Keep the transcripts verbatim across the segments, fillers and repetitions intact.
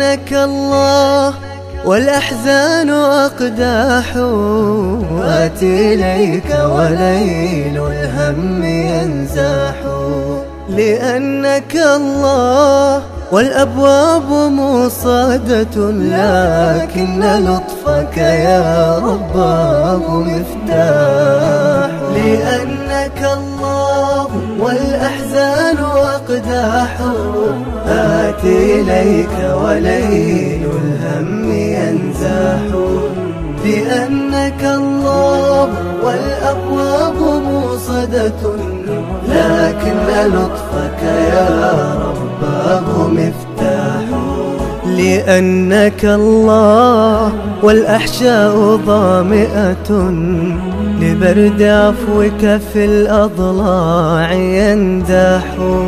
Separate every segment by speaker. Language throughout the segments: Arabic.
Speaker 1: لأنك الله والأحزان أقداح، آتي إليك وليل الهم ينزاح. لأنك الله والأبواب موصدة، لكن لطفك يا رباه مفتاح. لأنك الله والأحزان أقداح، آتي إليك وليل الهم ينزاح. لأنك الله والأبواب موصدة، لكن لطفك يا رباه مفتاح. لأنك الله والأحشاء ظامئة، لبرد عفوك في الأضلاع ينداح.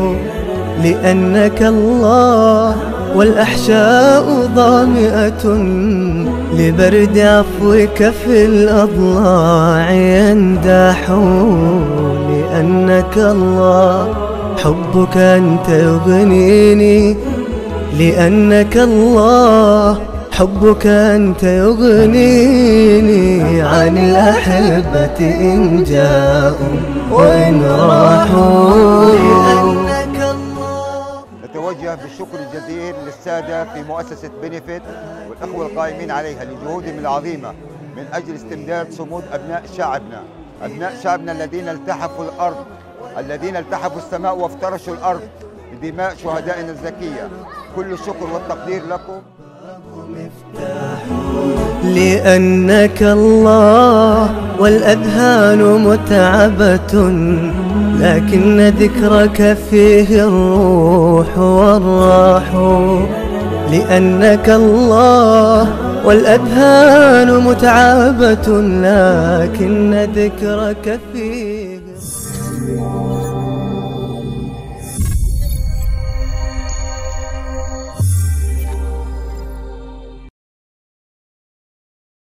Speaker 1: لأنك الله والأحشاء ظامئة، لبرد عفوك في الأضلاع ينداح. لأنك الله حبك أنت يغنيني، لأنك الله حبك أنت يغنيني عن الأحبة إن جاءوا وإن راحوا. لأنك الله.
Speaker 2: نتوجه بالشكر الجزيل للسادة في مؤسسة بنفيت والأخوة القائمين عليها لجهودهم العظيمة من أجل استمداد صمود أبناء شعبنا، أبناء شعبنا الذين التحفوا الأرض، الذين التحفوا السماء وافترشوا الأرض بدماء شهدائنا الزكية. كل الشكر والتقدير لكم.
Speaker 1: لأنك الله والأذهان متعبة، لكن ذكرك فيه الروح والراح. لأنك الله والأذهان متعبة، لكن ذكرك فيه